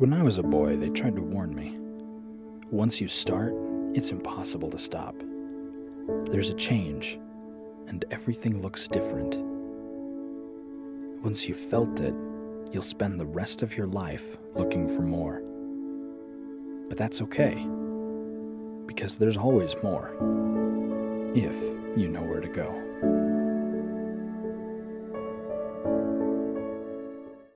When I was a boy, they tried to warn me. Once you start, it's impossible to stop. There's a change, and everything looks different. Once you've felt it, you'll spend the rest of your life looking for more. But that's okay, because there's always more, if you know where to go.